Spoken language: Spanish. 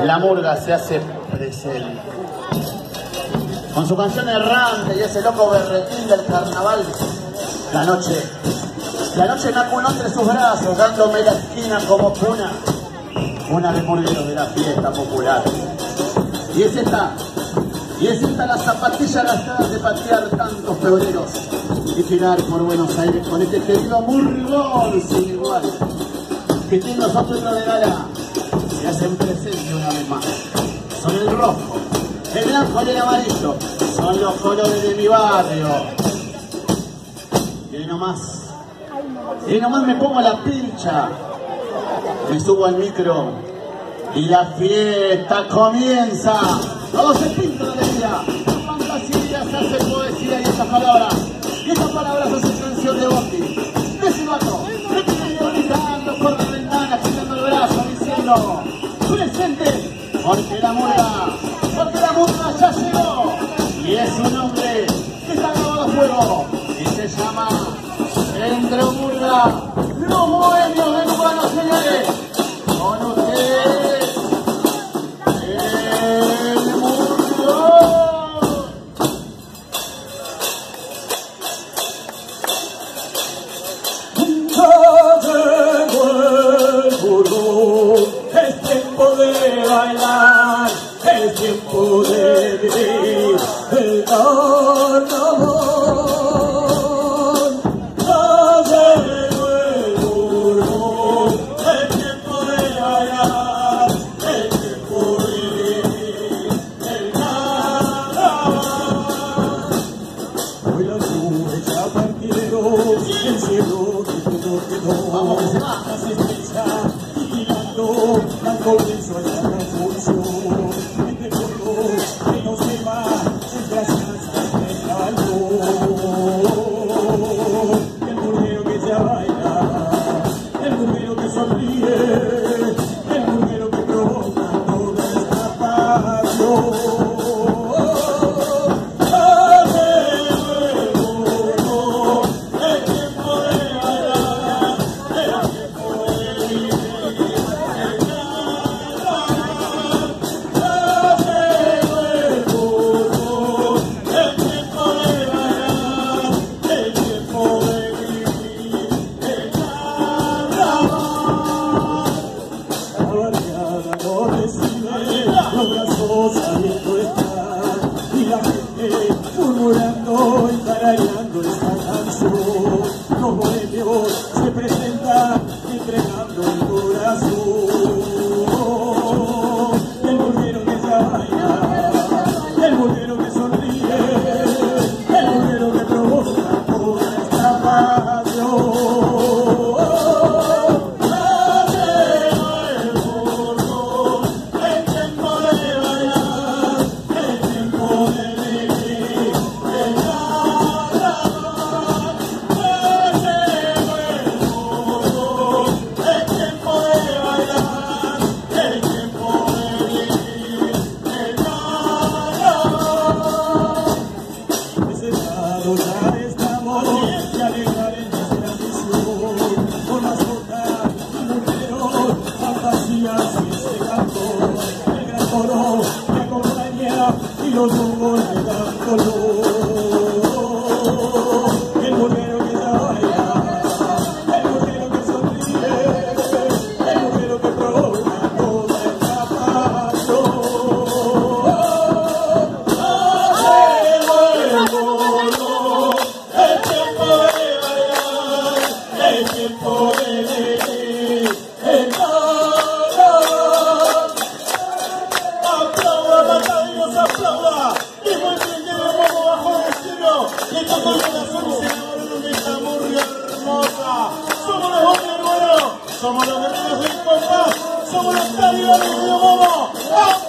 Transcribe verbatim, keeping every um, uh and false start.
la murga se hace presente. Con su canción errante y ese loco berretín del carnaval, la noche, la noche me aculó entre sus brazos, dándome la esquina como cuna, una de murgueros de la fiesta popular. Y es esta, y es esta la zapatilla gastada de patear tantos febreros y girar por Buenos Aires con este querido murgón sin igual, que tiene los otros de gala, se hacen presente una vez más. Son el rojo, el blanco y el amarillo, son los colores de mi barrio. Y ahí nomás, y ahí nomás me pongo la pincha, me subo al micro y la fiesta comienza. Todo se pinta de alegría, fantasía, se hace poesía y estas palabras, y estas palabras hacen canción de Bondi, de Silbato, de Pinillo gritando por la ventana, girando el brazo, diciendo presente, porque la murga, porque la murga ya llegó, y es un hombre que está grabado a fuego, y se llama Centro Murga, los bohemios de Lugano, señores, con ustedes, el Murgón. Es tiempo de bailar, es tiempo de vivir el carnaval. Ya llegó el Murgón, es tiempo de bailar, es tiempo de vivir el carnaval. Hoy las nubes ya partieron, el cielo que todo quedó. Vamos que se va. Las estrellas al comienzo de la revolución, entre todos que nos quema, sus gracias al calor. El murguero que ya baila, el murguero que sonríe, el murguero que provoca toda esta pasión. Los brazos abiertos están y la gente murmurando y tarareando esta canción. Los bohemios se presentan entregando el corazón. El murguero que ya baila, el murguero que sonríe, el murguero que provoca toda esta pasión. Ya estamos, y alegrar en nuestra misión, con las botas y murgueros, fantasías y ese canto, el gran coro que acompaña y los humos le dan color. El murguero que ya baila, el murguero que sonríe, el murguero que provoca toda esta pasión. El tiempo de vivir el carnaval. Aplauda, batallos, aplauda. Y muy bien, llevamos bajo el estilo. Y como la somos en esta murga hermosa. Somos los hombres buenos, somos los guerreros del compás, somos los talibanes de Bobo.